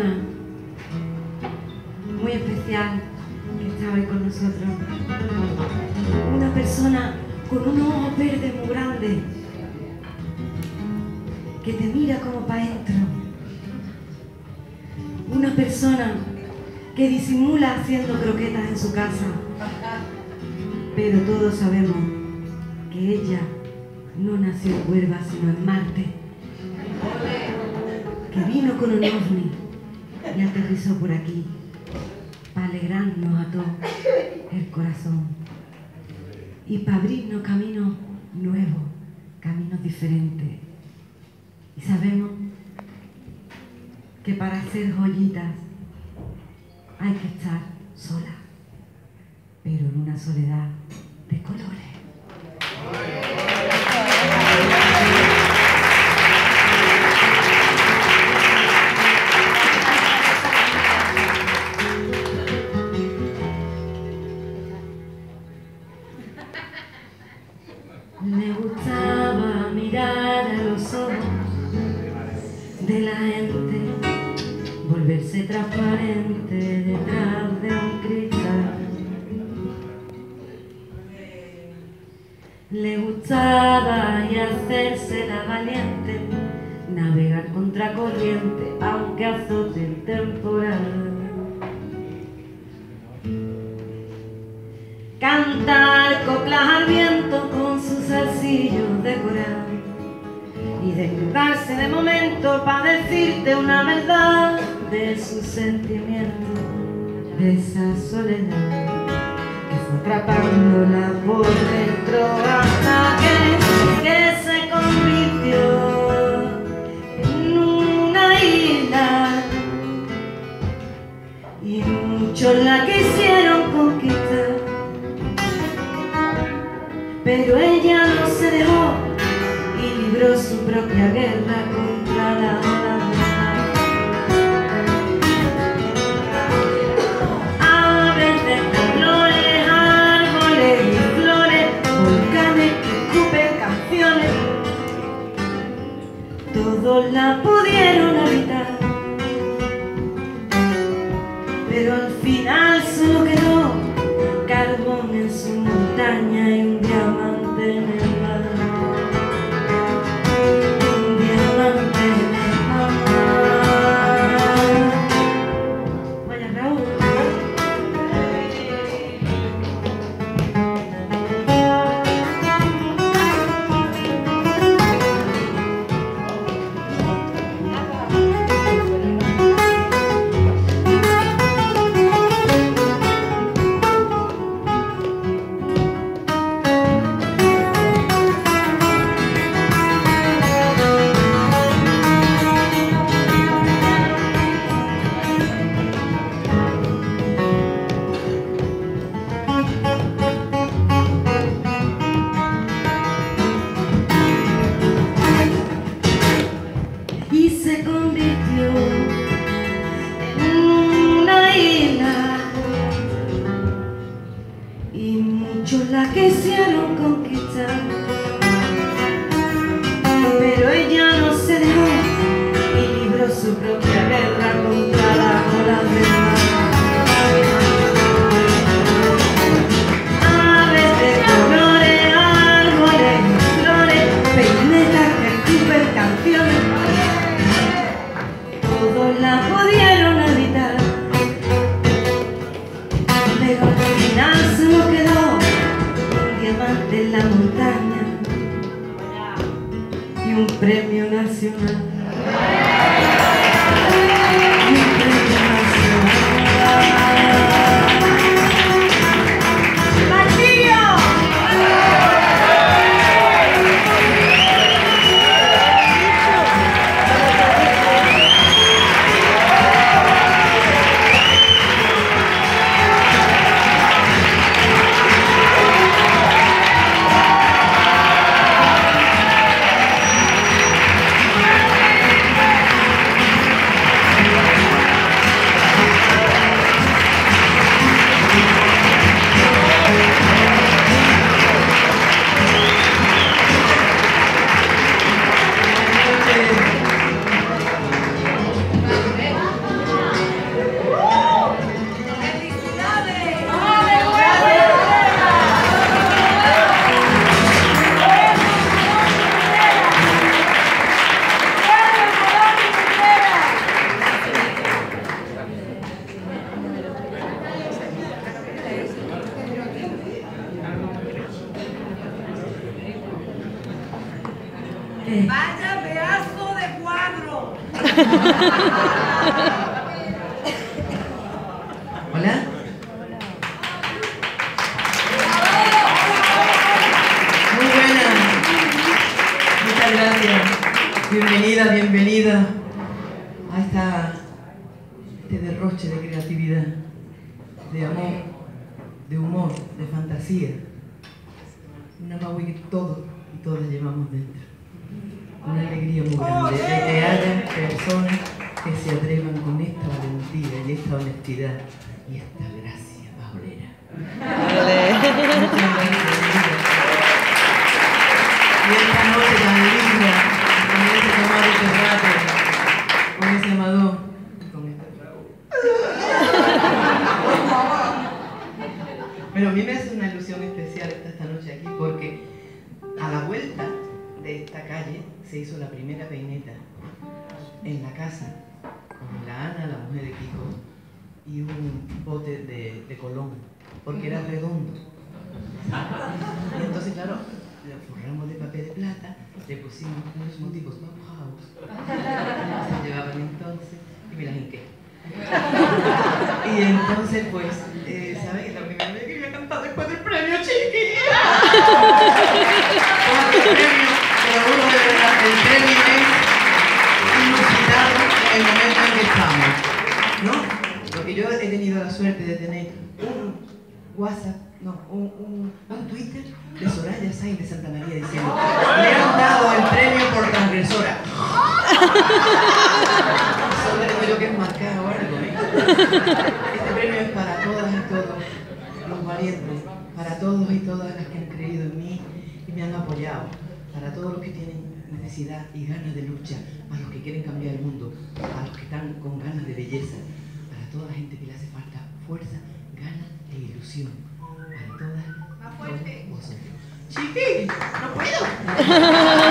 persona muy especial que está hoy con nosotros. Una persona con unos ojos verdes muy grandes que te mira como para adentro. Una persona que disimula haciendo croquetas en su casa. Pero todos sabemos que ella no nació en Huelva, sino en Marte. Que vino con un ovni y aterrizó por aquí para alegrarnos a todos el corazón y para abrirnos caminos nuevos, caminos diferentes. Y sabemos que para hacer joyitas hay que estar sola, pero en una soledad de colores. Me gustaba mirar a los ojos de la gente, volverse transparente detrás de un cristal. Le gustaba y hacerse la valiente, navegar contra corriente aunque azote el temporal. Cantar coplas al viento con sus zarcillos de coral y desnudarse de momento para decirte una verdad de sus sentimientos, de esa soledad que fue atrapándola por dentro hasta que se convirtió en una isla y muchos la quisieron conquistar, pero ella no se dejó y libró su propia guerra contra la ola del mar. Aves de temblores, árboles y flores, volcanes que escupen canciones, todos la pudieron habitar, pero al final solo quedó carbón en su montaña y un diamante en el mar. Un diamante en el mar. Vaya Raúl. Y se convirtió en una isla y muchos la quisieron conquistar, pero ella no se dejó y libró su propia guerra contra la ola del mar. Aves de colores, árboles y flores, peinetas que escupen canciones, todos la pudieron habitar, pero al final solo quedó un diamante en la montaña y un premio nacional. Y un premio nacional. Hombre. Vaya pedazo de cuadro. Hola. Muy buena. Muchas gracias. Bienvenida, bienvenida a este derroche de creatividad, de amor, de humor, de fantasía. Una Maui que todos y todas llevamos dentro. Una alegría muy grande de que haya personas que se atrevan con esta valentía y esta honestidad y esta gracia pajolera. Muchas gracias. Y esta noche tan linda, con ese tomar este rato, con ese amador y con este trago. Pero a mí me hace una ilusión especial esta noche aquí porque a la vuelta de esta calle se hizo la primera peineta en la casa con la Ana, la mujer de Kiko, y un bote de Colón, porque era redondo. Y entonces, claro, le forramos de papel de plata, le pusimos unos motivos Bauhaus, se llevaban entonces, y me las hinqué. Y entonces, pues, ¿sabes? Es la primera vez que voy a cantar después del premio, chiquilla. El premio, te lo juro de verdad, el premio es inusitado en el momento en que estamos, ¿no? Porque yo he tenido la suerte de tener un WhatsApp, no, un Twitter de Soraya Sáenz de Santa María diciendo: le han dado el premio por transgresora. Solo digo yo que es marcado algo, ¿eh? Este premio es para todas y todos los valientes, para todos y todas las que han creído en mí y me han apoyado, para todos los que tienen necesidad y ganas de lucha, para los que quieren cambiar el mundo, para los que están con ganas de belleza, para toda la gente que le hace falta fuerza, ganas e ilusión, para todas vosotros. ¡Chiqui! ¡No puedo!